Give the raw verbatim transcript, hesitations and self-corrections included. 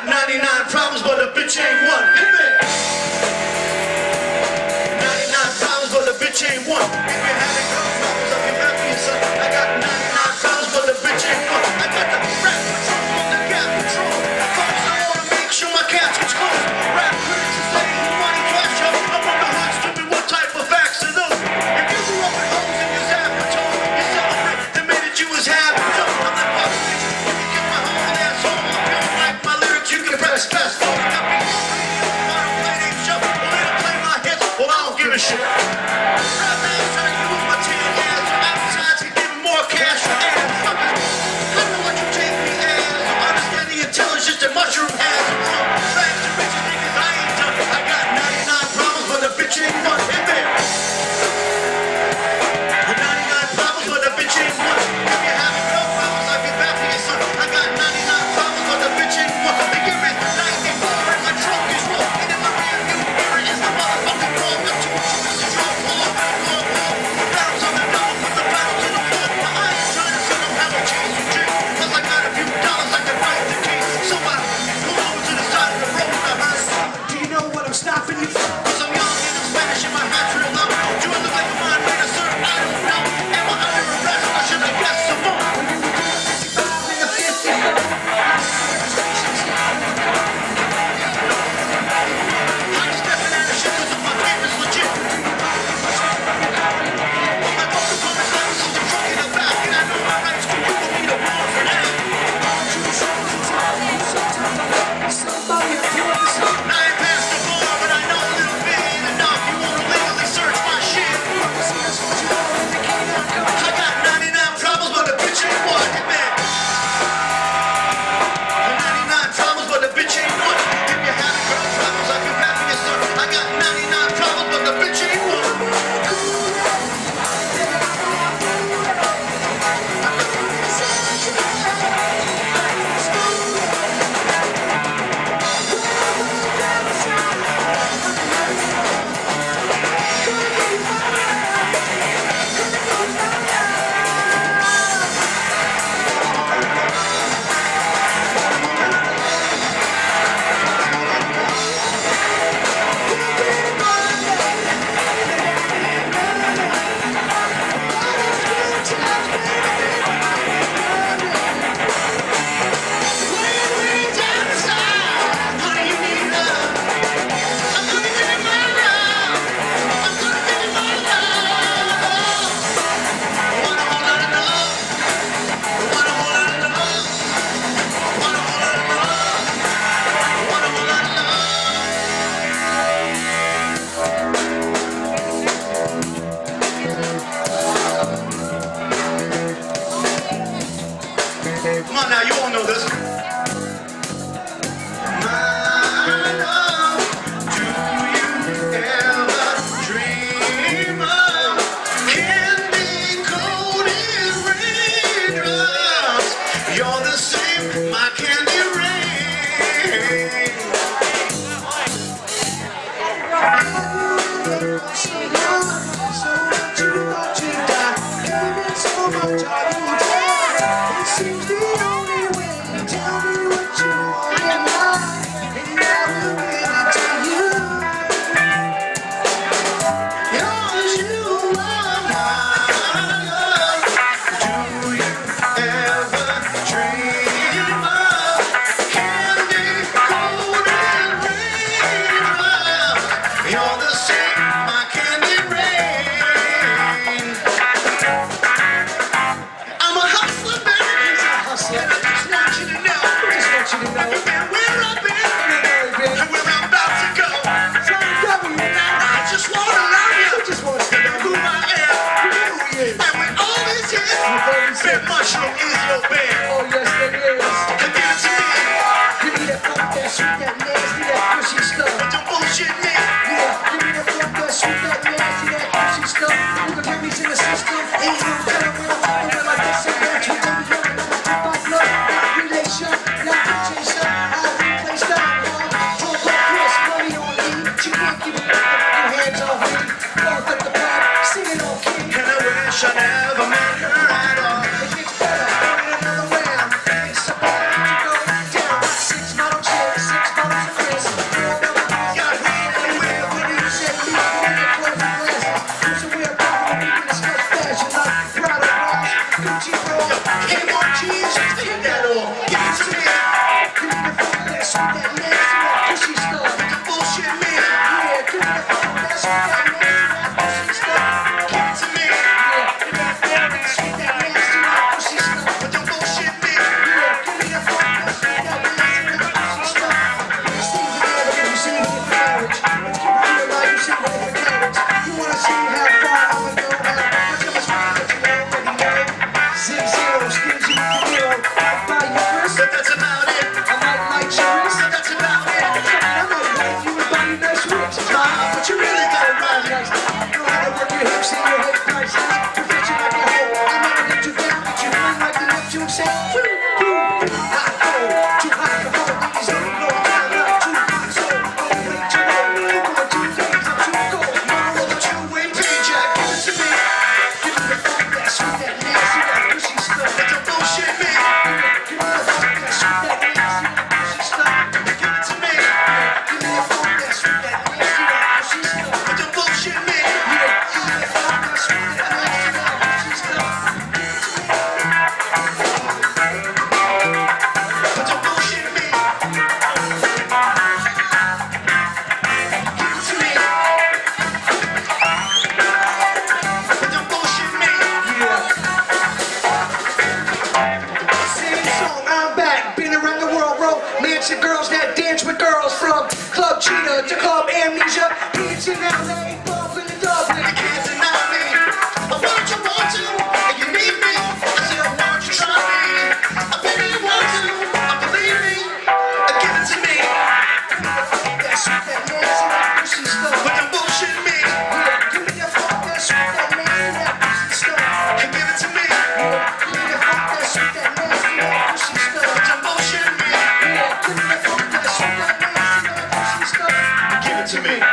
got ninety-nine problems, but a bitch ain't one. Hit me. ninety-nine problems, but a bitch ain't one. If you're having girl problems, I'll be happy and son. I got ninety-nine problems, but a bitch ain't one. I got the rap patrol on the gap patrol. Folks, I wanna make sure my cash gets closed. Rap critics are saying you money cash up. I'm on the hood, stupid. What type of facts are those? If you grew up in homes and you're zap patrol, you celebrate the minute you was having dope. I'm the population. You can get my whole ass home. If you don't like my lyrics, you can press fast forward. I don't play they show. Well, they don't play my hits. Well, I don't give a shit. Rap man trying to use my ten ass. So advertise can give me more cash for ass. I know what you take me as. I'm understanding intelligence that mushroom has. Thanks to rich niggas, I ain't done. I got ninety-nine problems, but a bitch ain't one. Hit me. ninety-nine problems, but a bitch ain't one. If you're having no problems, I'll be back for your son. I got ninety-nine problems, but a bitch ain't one. They give me ninety-four and my trunk is roll. And in my rear view mirror is the motherfucking wall. Got two shooters and drop all up and fall off. Battles on the double, put the battle to the floor. But I ain't trying to sell them how I chase you chase. Cause I got a few dollars I can write the case. Somebody pull over to the side of the road and I heard. Do you know what I'm stopping you for? Cause I'm young and I'm Spanish and my hat's real low. Do I look like a mind reader, sir? I don't know. Am I under arrest or should I guess some more? I'm stepping out of shit cause my game is legit. But my broken promise license is the truck in the back. And I know my rights for you will be the war for that. I ain't past the bar, but I know a little bit ain't enough. You wanna legally search my shit? I got ninety-nine problems, but a bitch ain't one. Hit me. ninety-nine problems, but a bitch ain't one. If you're having girl problems, I can rap for your son. I got ninety-nine problems, but the bitch ain't one. Come on now, you all know this. My love, do you ever dream of candy-coated raindrops? You're the same, my candy rain. So much you want to die, giving so much are you down? It seems the only way. Tell me what you want in life, and I will give it to you. Yours you are my love. Do you ever dream of candy-coated raindrops? You're the same, my candy rain. I'm a hustler, baby. And I just want you to know, just want you to know, and where I've been, and where I'm about to go. I just wanna love you, just want to know who I am, and with all these hits, Ben Mushroom is your band. Oh yes, there is. And give it to me, Give me that funk, that sweet, that nasty, that pushy stuff. but don't bullshit me. Yeah, give me that funk, that sweet, that nasty, that pushy stuff. You can bring me to the system. Ain't no telling where I'm going like this and that. You know me, you're the one to my blood. Not relation, not the chaser. I'll replace that. Talk like Chris, money on me. But you can't keep it up. Your hands off me. Both at the pop, singing on key. And I wish I never met her at all. It gets better, in another round. It's about to go down. Six model chicks. sweet, that nasty, that pushy stuff. Don't bullshit me. Yeah, give me that funk, that sweet, that nasty, that pushy stuff. Give it to me. Yeah, give me that funk, that sweet, that nasty, that pushy stuff. But don't bullshit me. Yeah, give me that funk, that sweet, that nasty, that pushy stuff. Steve's the other one, you see me in the marriage. Let's keep it real like you see me in the carriage. You wanna see how far I'ma go, how much of a sweet that you already know. Zig zero, skills you with the hero. I'll buy you first, But that's about it. I might light your wrist. But that's about it. I might like you and buy you nice rings. Nah, but you really got it right. Know how to work your hips and your hip prices. Perfect you like a hoe. I never let you down, but you ring like the Neptune say. Woo, woo, hot cold, too hot to hold. These ain't no time, not too hot, so don't wait too long. You're going two days, I'm too cold. Mama, well, don't you wait, baby Jack. Give it to me. Give me the funk, that sweet, that nasty, that pushy stuff. But don't bullshit me. Give me the funk, that sweet, that nasty, that pushy stuff. Give it to me. Give me the funk, that sweet, that nasty, that pushy stuff. But don't bullshit me. Yeah, give me the funk, that sweet, that nasty, that pushy stuff. But don't bullshit me. Give it to me. But don't bullshit me. Same song, I'm back, been around the world, romance and girls that dance with girls from Club Cheetah to Club Amnesia. Kids in L A, bumping in Dublin. You can't deny me. I want you, want to, and you need me. I said I want you, try me. I bet you want to. I believe me. I give it to me. That sweet, that nasty, that pushy stuff. But don't bullshit me. Yeah, give me that funk, that sweet, that nasty, that pushy stuff. You give it to me. Yeah, give me that funk, that sweet, that nasty, that pushy stuff. But don't bullshit me. Yeah, give me that funk, that sweet, that nasty, that pushy stuff. Give it to me.